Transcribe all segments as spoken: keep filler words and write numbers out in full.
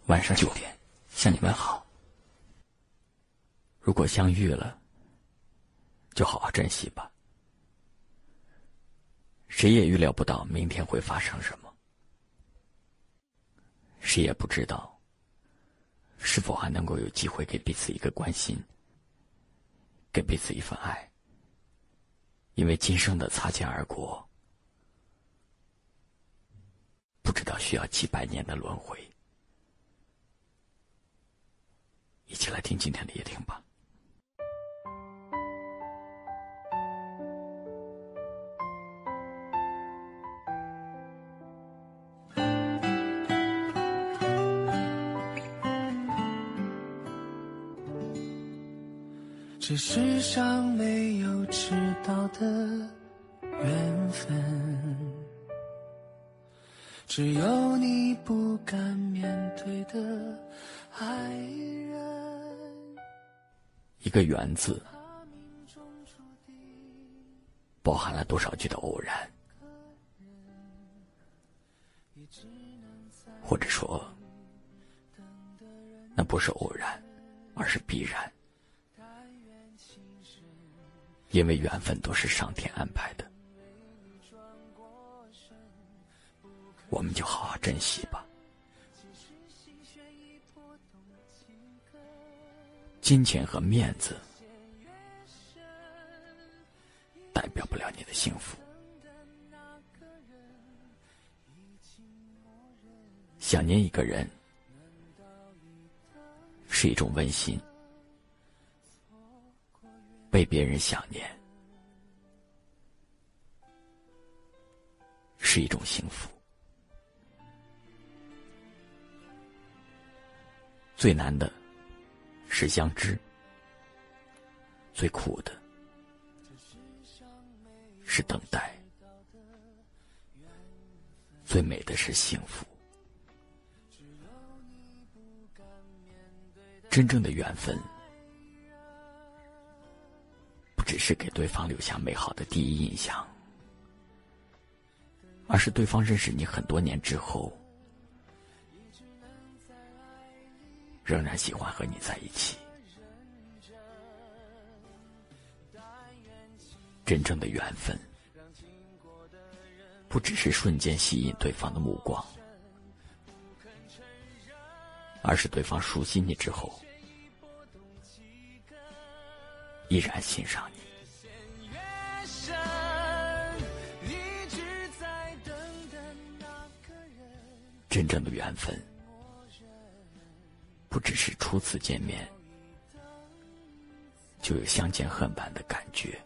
晚上九点向你们好。如果相遇了，就好好珍惜吧。谁也预料不到明天会发生什么，谁也不知道是否还能够有机会给彼此一个关心，给彼此一份爱。因为今生的擦肩而过，不知道需要几百年的轮回。一起来听今天的夜听吧。 这世上没有迟到的缘分，只有你不敢面对的爱人。 一个缘字包含了多少句的偶然，或者说那不是偶然，而是必然。因为缘分都是上天安排的，我们就好好珍惜吧。金钱和面子代表不了你的幸福，想念一个人是一种温馨，被别人想念是一种幸福。最难的是相知，最苦的是等待，最美的是幸福。真正的缘分只是给对方留下美好的第一印象，而是对方认识你很多年之后，仍然喜欢和你在一起。真正的缘分不只是瞬间吸引对方的目光，而是对方熟悉你之后依然欣赏你。真正的缘分不只是初次见面就有相见恨晚的感觉，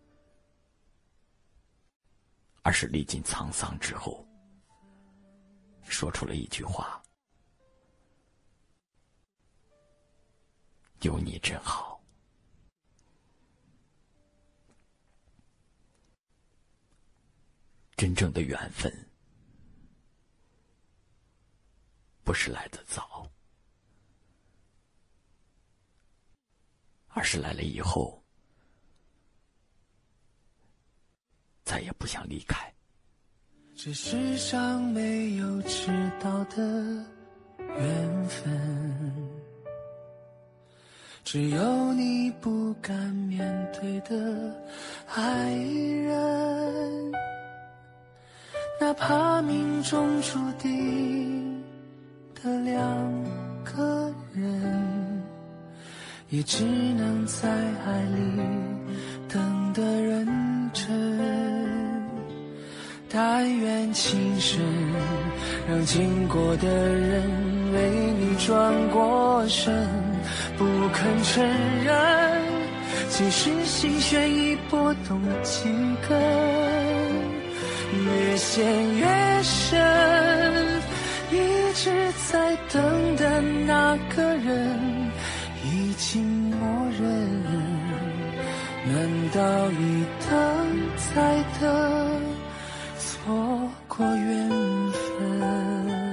而是历经沧桑之后说出了一句话：有你真好。真正的缘分不是来得早，而是来了以后再也不想离开。 这世上没有迟到的缘分，只有你不敢面对的爱人。哪怕命中注定的两个人，也只能在爱里等得认真。但愿情深，让经过的人为你转过身，不肯承认，即使心弦已波动几根，越陷越深。一直在等的那个人已经默认，难道一等再等，错过缘分？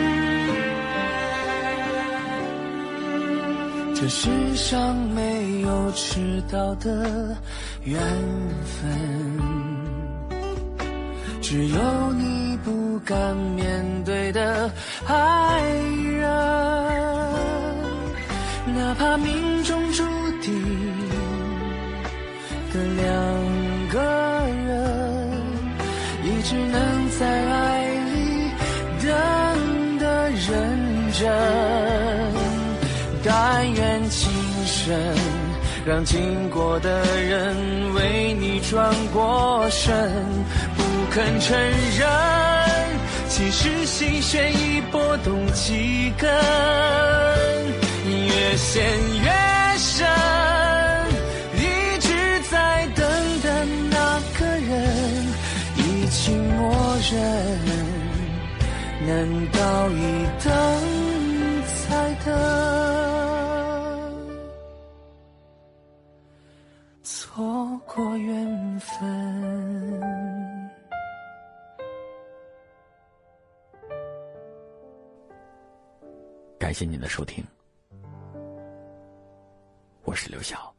这世上没有都知道的缘分，只有你不敢面对的爱人，哪怕命中注定的两个人，也只能在爱里等得认真。但愿今生让经过的人为你转过身，不肯承认其实心弦已波动几根，越陷越深，一直在等的那个人已经默认，难道一等再等，错过缘分？ 感谢您的收听，我是刘晓。